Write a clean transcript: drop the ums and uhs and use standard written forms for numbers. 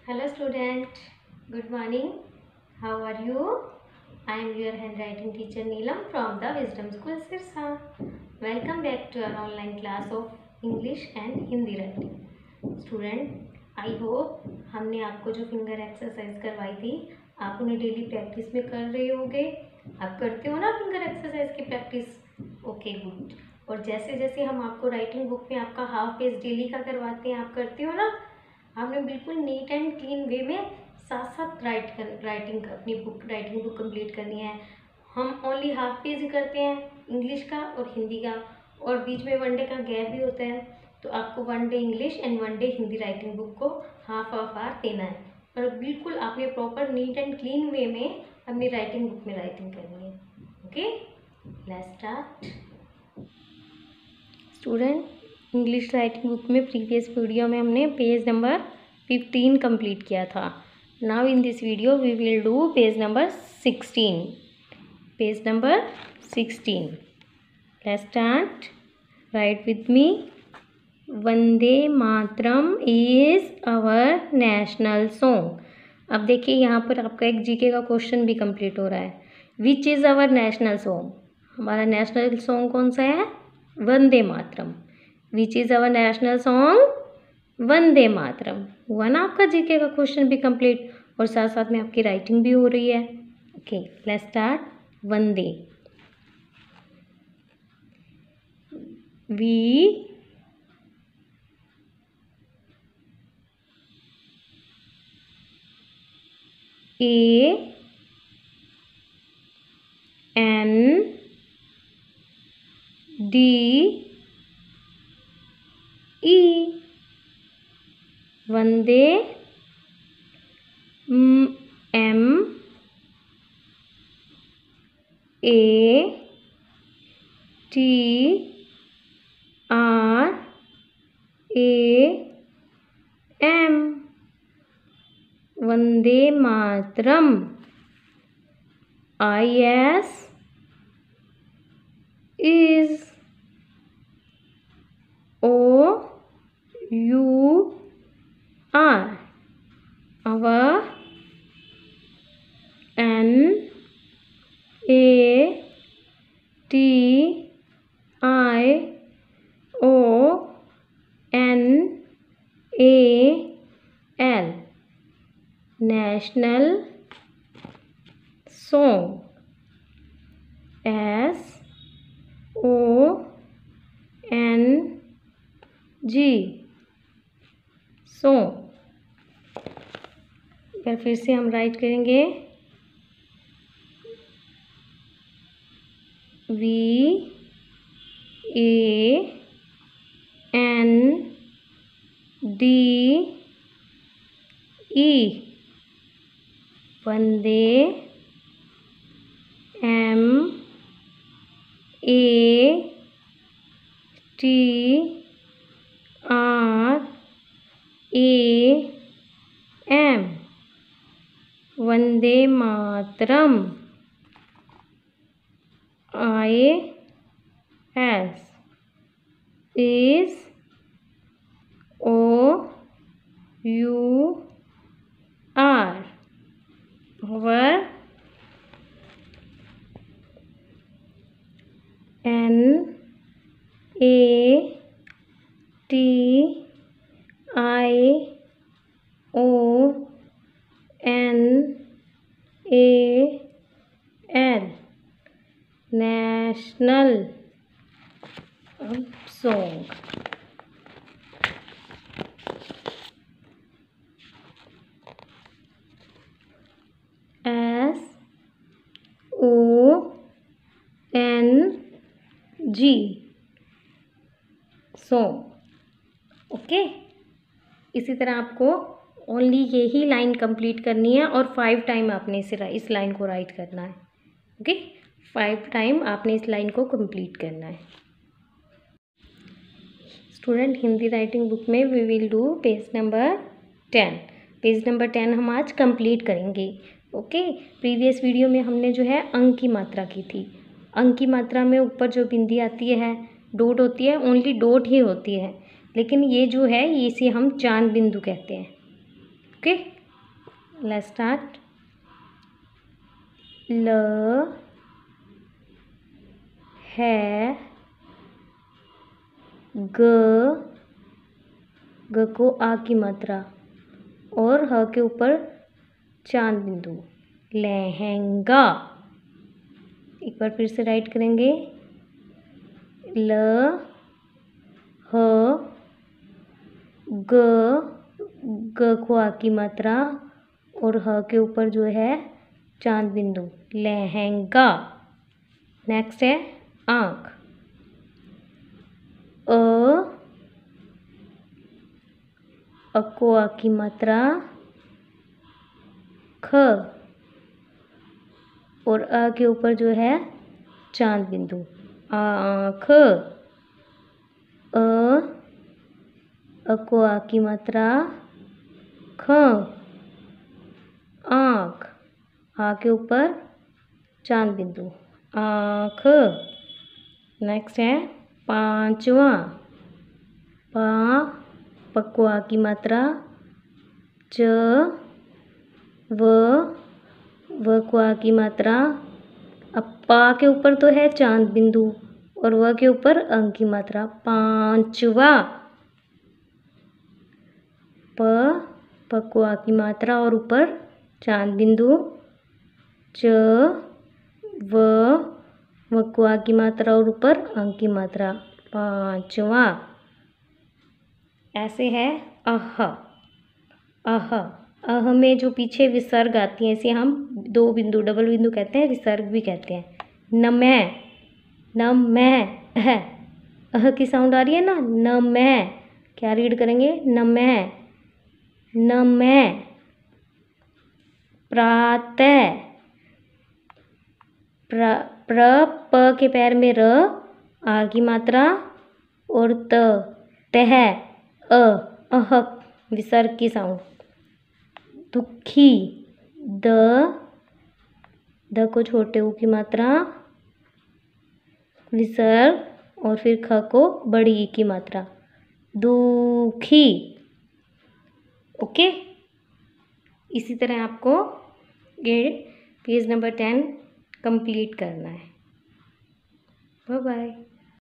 Hello student, good morning. How are you? I am your handwriting teacher Neelam from the Wisdom School Sirsa. Welcome back to our online class of English and Hindi writing. Student, I hope हमने आपको जो finger exercise करवाई थी आप उन्हें daily practice में कर रहे होगे। आप करते हो ना फिंगर एक्सरसाइज की प्रैक्टिस? Okay good. और जैसे जैसे हम आपको राइटिंग बुक में आपका हाफ पेज डेली का करवाते हैं आप करते हो ना? हमने बिल्कुल नीट एंड क्लीन वे में साथ साथ राइटिंग राइटिंग बुक कंप्लीट करनी है। हम ओनली हाफ पेज ही करते हैं इंग्लिश का और हिंदी का, और बीच में वन डे का गैप भी होता है। तो आपको one day English and one day Hindi writing book को हाफ आवर देना है, और बिल्कुल आपने proper neat and clean way में अपनी राइटिंग बुक में राइटिंग करनी है। Okay, let's start. Student, English writing book में प्रीवियस वीडियो में हमने पेज नंबर 15 कंप्लीट किया था। Now in this video we will do page number 16। Page number 16। Let's start. Write with me. Vande Mataram is our national song. अब देखिए यहाँ पर आपका एक जीके का क्वेश्चन भी कंप्लीट हो रहा है। Which is our national song? हमारा नेशनल सॉन्ग कौन सा है? Vande Mataram. Which is our national song? Vande Mataram. हुआ ना आपका जीके का क्वेश्चन भी कंप्लीट, और साथ साथ में आपकी राइटिंग भी हो रही है। Okay, let's start. Vande. V A N D E. Vande. M A T R A M. Vande Mataram. I S is O U R. Our. N A T I O N A L. National song. S O N G. Song. या फिर से हम write करेंगे। V A N D E. Vande. M A T R A M. Vande Mataram. I S is O U R. Our. N A T I O N A L. National song. S O N G. Song. Okay, इसी तरह आपको only यही line complete करनी है, और 5 time आपने इस line को राइट करना है। ओके, 5 टाइम आपने इस लाइन को कंप्लीट करना है। स्टूडेंट, हिंदी राइटिंग बुक में we will do page number 10। Page number 10 हम आज कंप्लीट करेंगे। ओके, प्रीवियस वीडियो में हमने जो है अंक की मात्रा की थी। अंक की मात्रा में ऊपर जो बिंदी आती है, डॉट होती है, ओनली डॉट ही होती है, लेकिन ये जो है इसे हम चांद बिंदु कहते हैं। Okay, let's start. ल है ग को आ की मात्रा और ह के ऊपर चांद बिंदु, लहंगा। एक बार फिर से राइट करेंगे। ल ह ग को आ की मात्रा और ह के ऊपर जो है चांद बिंदु, लहंगा। नेक्स्ट है आँख। अ को आ की मात्रा, ख और अ के ऊपर जो है चांद बिंदु, आँख। अ को आ की मात्रा, ख, आँख, आ के ऊपर चांद बिंदु, आँख। नेक्स्ट है पांचवा। प को आ की मात्रा, च, व को आ की मात्रा। अब पा के ऊपर तो है चांद बिंदु और व के ऊपर अंक की मात्रा, पांचवा। प को आ की मात्रा और ऊपर चांद बिंदु, च, व को आ की मात्रा और ऊपर अंक की मात्रा, पांचवा। ऐसे है अह। अह में जो पीछे विसर्ग आती है, इसे हम दो बिंदु, डबल बिंदु कहते हैं, विसर्ग भी कहते हैं। नमै है, अह की साउंड आ रही है ना, नमै। क्या रीड करेंगे, नमै। प्रातः। प के पैर में र, आ की मात्रा और तह, अह विसर्ग की साउंड। दुखी, द को छोटे ऊ की मात्रा, विसर्ग और फिर ख को बड़ी ई की मात्रा, दुखी। ओके, इसी तरह आपको ये पेज नंबर 10 कंप्लीट करना है। Bye bye.